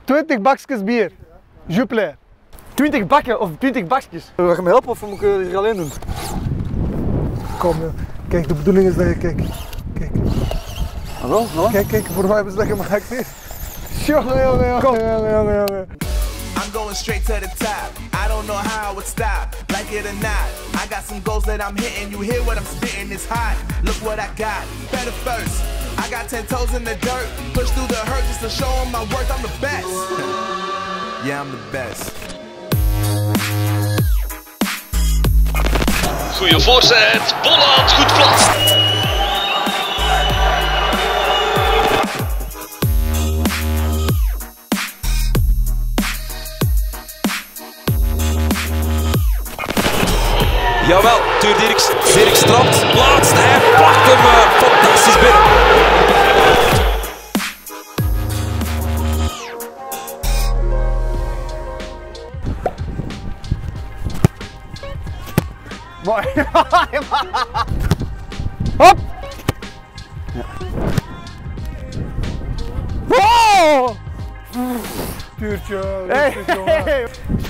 20 bakjes bier. Jupiler. 20 bakken of 20 bakjes? Wil je me helpen of moet ik het hier alleen doen? Kom, kijk, de bedoeling is dat je kijkt. Kijk. Hallo? Kijk, voor mij hebben ze dat gemaakt. Jongen. I'm going straight to the top. I don't know how it would stop, like it or not. I got some goals that I'm hitting. You hear what I'm spitting? It's hot. Look what I got. Better first. I got 10 toes in the dirt. Push through the hurt just to show them my worth. I'm the best. Yeah, I'm the best. Goeie voorzet. Bolat, goed plat. Jawel, Tuur Dierckx trapt, plaatst en hij plakt hem fantastisch binnen. Mooi. Hop! Ja. Oh! Tuurtje, Hey.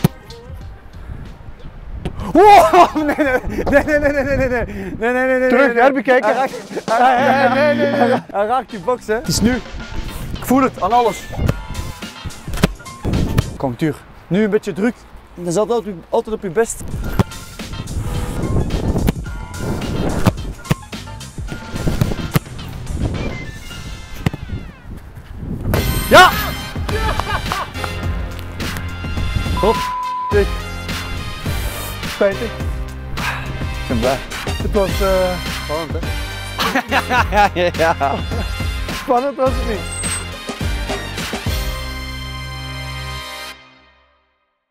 Wow! Nee. Terug, nee. herbekijken. Hij raakt die box, hè. Het is nu. Ik voel het aan alles. Kom, Tuur. Nu een beetje druk. Dan is altijd op je best. Ja! Hop. Dik. Spijtig. Ik ben blij. Het was Spannend, hè? Ja. spannend, was het niet?